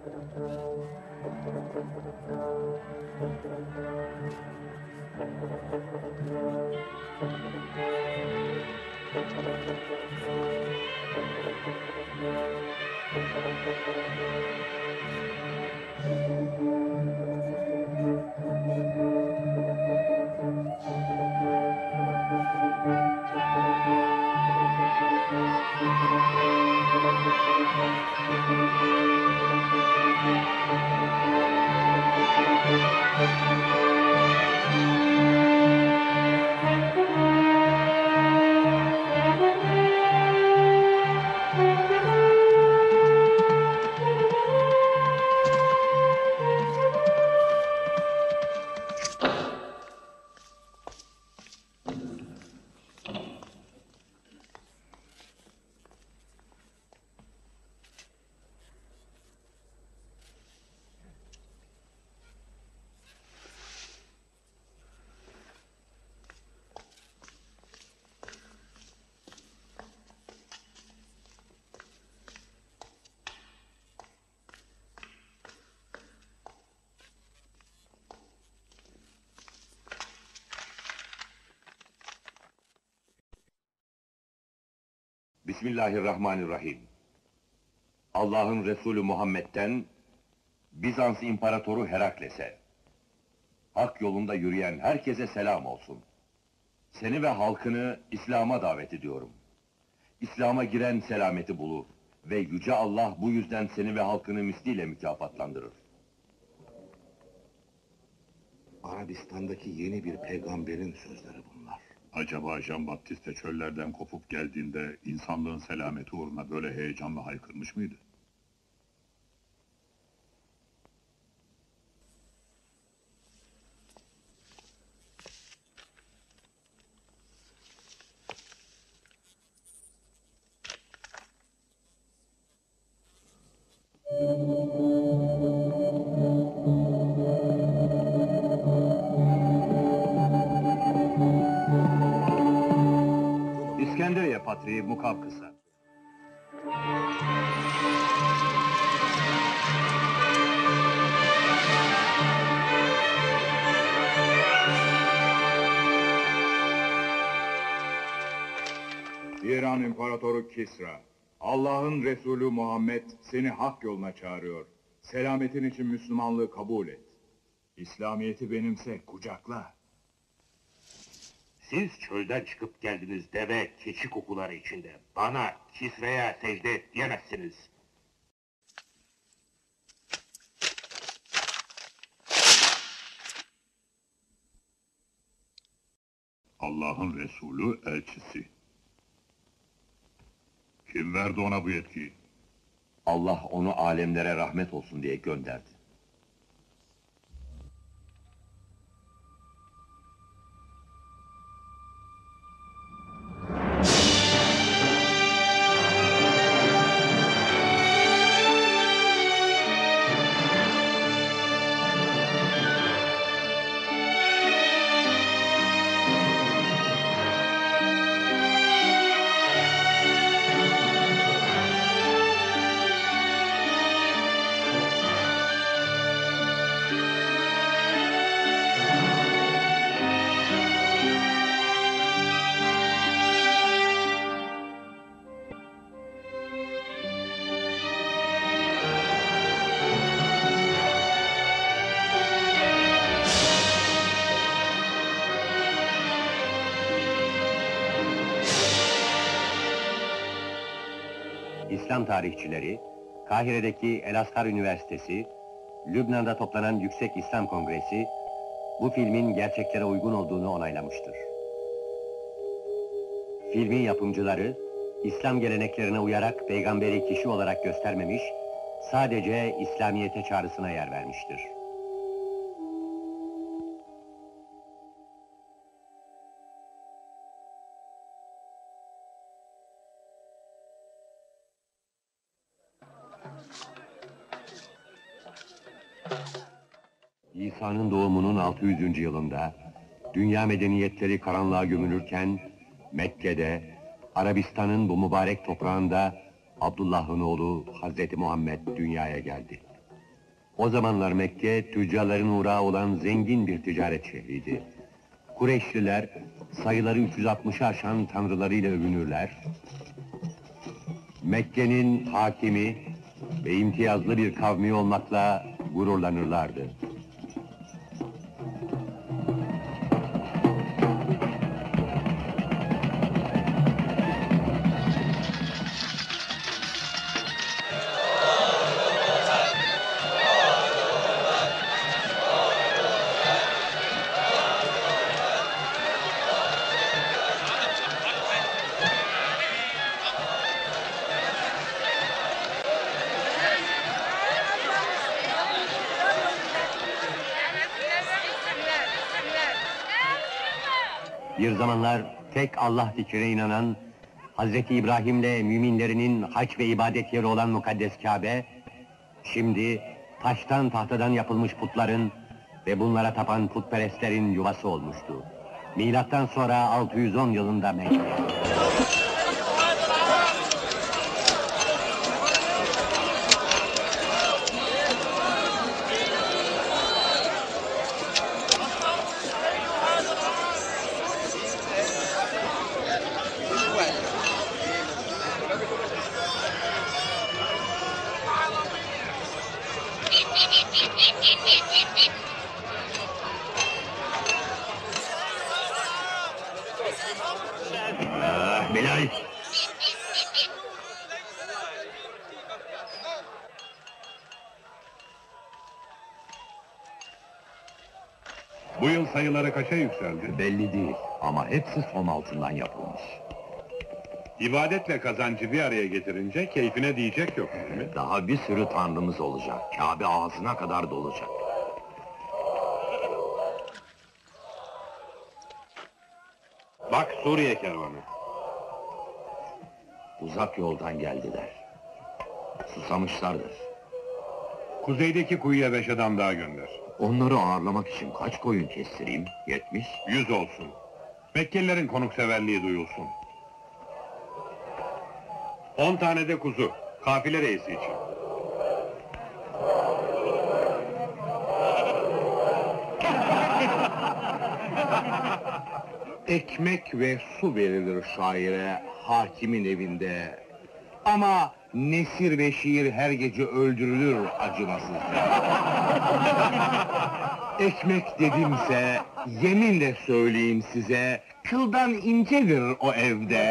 Bismillahirrahmanirrahim. Allah'ın Resulü Muhammed'den Bizans İmparatoru Herakles'e, hak yolunda yürüyen herkese selam olsun. Seni ve halkını İslam'a davet ediyorum. İslam'a giren selameti bulur ve Yüce Allah bu yüzden seni ve halkını misliyle mükafatlandırır. Arabistan'daki yeni bir peygamberin sözleri bunlar. Acaba Jean Baptiste çöllerden kopup geldiğinde insanlığın selameti uğruna böyle heyecanla haykırmış mıydı? İskenderiye Patriği Mukavkıs'a. İran İmparatoru Kisra, Allah'ın Resulü Muhammed seni hak yoluna çağırıyor. Selametin için Müslümanlığı kabul et. İslamiyet'i benimse, kucakla. Siz çölden çıkıp geldiniz deve, keçi kokuları içinde. Bana, Kisra'ya secde et diyemezsiniz. Allah'ın Resulü elçisi. Kim verdi ona bu yetkiyi? Allah onu alemlere rahmet olsun diye gönderdi. İslam tarihçileri, Kahire'deki El-Azhar Üniversitesi, Lübnan'da toplanan Yüksek İslam Kongresi, bu filmin gerçeklere uygun olduğunu onaylamıştır. Filmin yapımcıları, İslam geleneklerine uyarak peygamberi kişi olarak göstermemiş, sadece İslamiyet'e çağrısına yer vermiştir. İsa'nın doğumunun 600. yılında, dünya medeniyetleri karanlığa gömülürken, Mekke'de, Arabistan'ın bu mübarek toprağında, Abdullah'ın oğlu Hazreti Muhammed dünyaya geldi. O zamanlar Mekke, tüccarların uğrağı olan zengin bir ticaret şehriydi. Kureyşliler, sayıları 360'ı aşan tanrılarıyla övünürler. Mekke'nin hakimi ve imtiyazlı bir kavmi olmakla gururlanırlardı. Bir zamanlar tek Allah fikrine inanan, Hazreti İbrahim'le müminlerinin hac ve ibadet yeri olan mukaddes Kabe, şimdi taştan tahtadan yapılmış putların ve bunlara tapan putperestlerin yuvası olmuştu. Milattan sonra 610 yılında Mekke. Bilal! Bu yıl sayıları kaça yükseldi? Belli değil ama hepsi son altından yapılmış. İbadetle kazancı bir araya getirince keyfine diyecek yok değil mi? Daha bir sürü tanrımız olacak. Kabe ağzına kadar dolacak. Bak Suriye kervanı. Uzak yoldan geldiler. Susamışlardır. Kuzeydeki kuyuya 5 adam daha gönder. Onları ağırlamak için kaç koyun kestireyim? 70? 100 olsun. Mekkelilerin konukseverliği duyulsun. 10 tane de kuzu, kafile reisi için. Ekmek ve su verilir şaire, hakimin evinde. Ama nesir ve şiir her gece öldürülür acımasızca. Ekmek dedimse, yeminle söyleyeyim size, kıldan incedir o evde.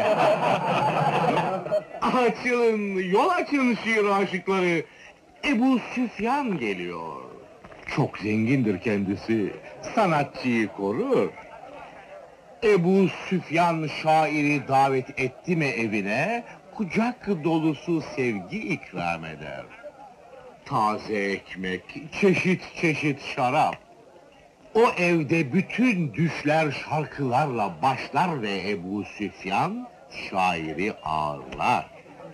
Açılın, yol açın şiir aşıkları. Ebu Süfyan geliyor. Çok zengindir kendisi, sanatçıyı korur. Ebu Süfyan şairi davet etti mi evine, kucak dolusu sevgi ikram eder. Taze ekmek, çeşit çeşit şarap. O evde bütün düşler şarkılarla başlar ve Ebu Süfyan şairi ağırlar.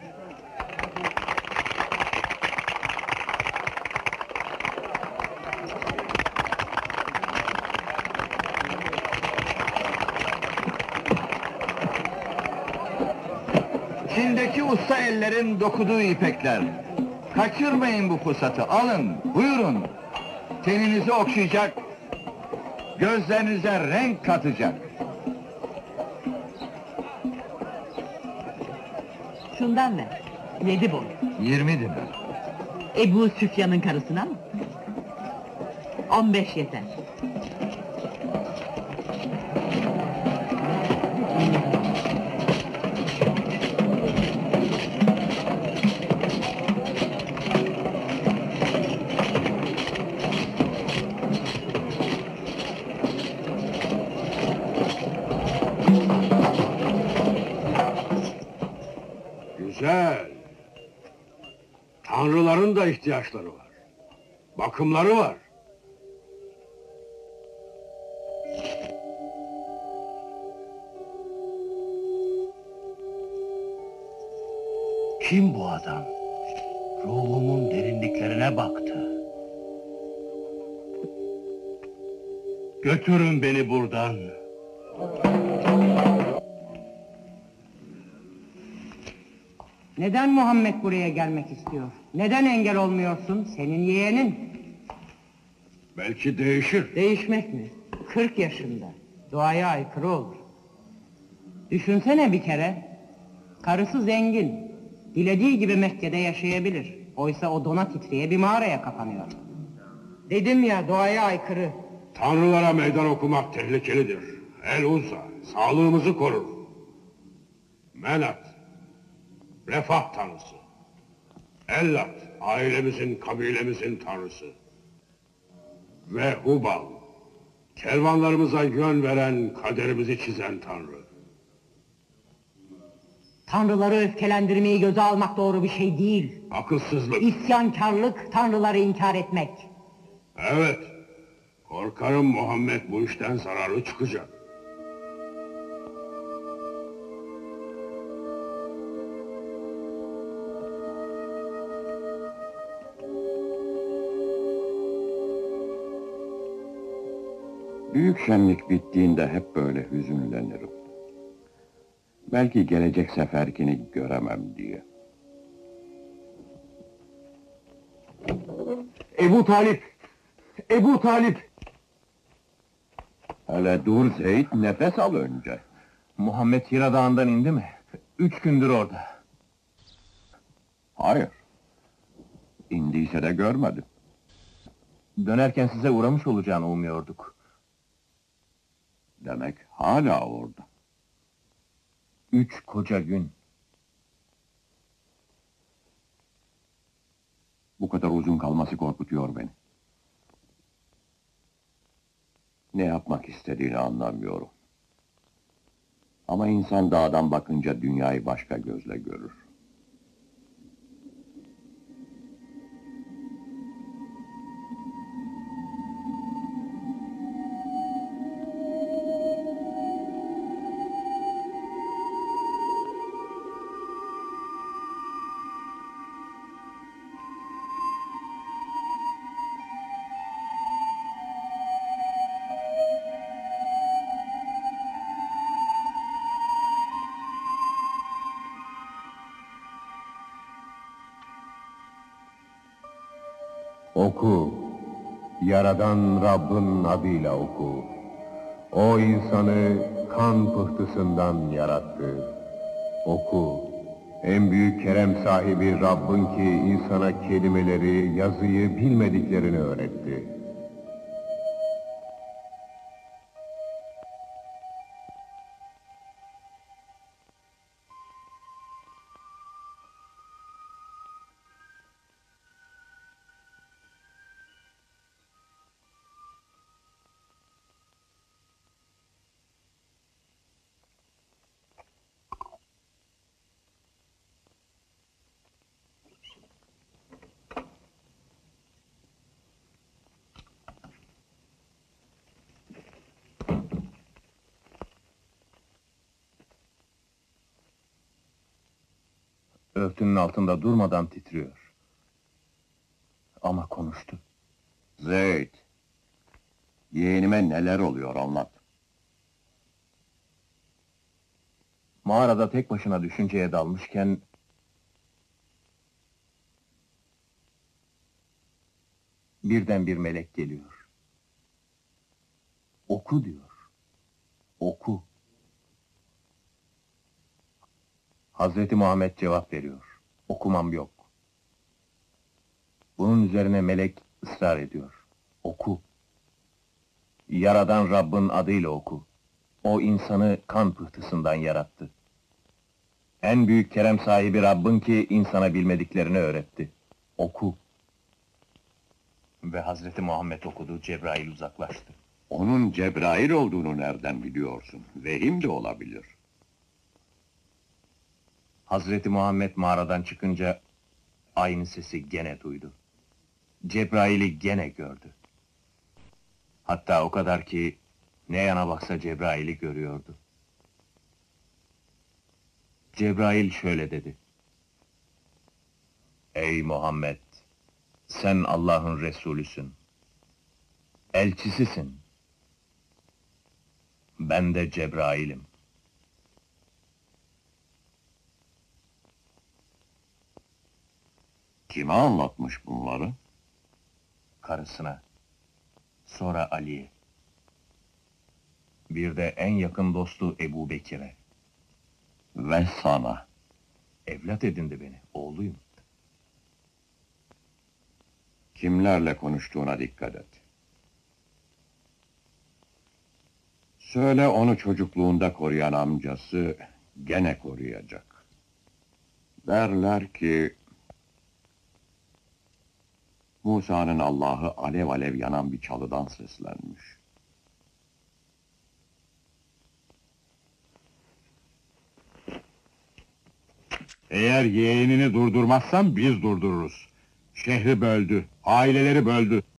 Çin'deki usta ellerin dokuduğu ipekler. Kaçırmayın bu fırsatı, alın, buyurun. Teninizi okşayacak, gözlerinize renk katacak. Şundan ver. 7 boy. 20 dinar. Ebu Süfyan'ın karısına mı? 15 yeter. Güzel. Tanrıların da ihtiyaçları var. Bakımları var. Kim bu adam? Ruhumun derinliklerine baktı. Götürün beni buradan. Neden Muhammed buraya gelmek istiyor? Neden engel olmuyorsun? Senin yeğenin. Belki değişir. Değişmek mi? 40 yaşında. Doğaya aykırı olur. Düşünsene bir kere. Karısı zengin. Dilediği gibi Mekke'de yaşayabilir. Oysa o dona titreye bir mağaraya kapanıyor. Dedim ya, doğaya aykırı. Tanrılara meydan okumak tehlikelidir. El Uzza, sağlığımızı korur. Menat, refah tanrısı. Ellat, ailemizin, kabilemizin tanrısı. Ve Hubal, kervanlarımıza yön veren, kaderimizi çizen tanrı. Tanrıları öfkelendirmeyi göze almak doğru bir şey değil. Akılsızlık. İsyankarlık, tanrıları inkar etmek. Evet, korkarım Muhammed bu işten zararlı çıkacak. Büyük şenlik bittiğinde hep böyle hüzünlenirim. Belki gelecek seferkini göremem diye. Ebu Talip! Ebu Talip! Hele dur Zeyd, nefes al önce. Muhammed Hira Dağı'ndan indi mi? 3 gündür orada. Hayır. İndiyse de görmedim. Dönerken size uğramış olacağını umuyorduk. Demek hala orada. 3 koca gün. Bu kadar uzun kalması korkutuyor beni. Ne yapmak istediğini anlamıyorum. Ama insan dağdan bakınca dünyayı başka gözle görür. Oku, Yaradan Rabbin adıyla oku. O insanı kan pıhtısından yarattı. Oku, en büyük kerem sahibi Rabbin ki insana kelimeleri, yazıyı bilmediklerini öğretti. Örtünün altında durmadan titriyor. Ama konuştu. Zeyd, yeğenime neler oluyor anlat. Mağarada tek başına düşünceye dalmışken... birden bir melek geliyor. Oku diyor. Oku. Hazreti Muhammed cevap veriyor. Okumam yok. Bunun üzerine melek ısrar ediyor. Oku. Yaradan Rabbin adıyla oku. O insanı kan pıhtısından yarattı. En büyük kerem sahibi Rabbin ki insana bilmediklerini öğretti. Oku. Ve Hazreti Muhammed okudu, Cebrail uzaklaştı. Onun Cebrail olduğunu nereden biliyorsun? Vehim de olabilir. Hazreti Muhammed mağaradan çıkınca aynı sesi gene duydu. Cebrail'i gene gördü. Hatta o kadar ki ne yana baksa Cebrail'i görüyordu. Cebrail şöyle dedi. Ey Muhammed! Sen Allah'ın Resulüsün. Elçisisin. Ben de Cebrail'im. Kime anlatmış bunları? Karısına. sonra Ali'ye. Bir de en yakın dostu Ebu Bekir'e. Ve sana. Evlat edindi beni, oğluyum. Kimlerle konuştuğuna dikkat et. Söyle onu çocukluğunda koruyan amcası gene koruyacak. Derler ki Musa'nın Allah'ı alev alev yanan bir çalıdan seslenmiş. Eğer yeğenini durdurmazsan biz durdururuz. Şehri böldü, aileleri böldü.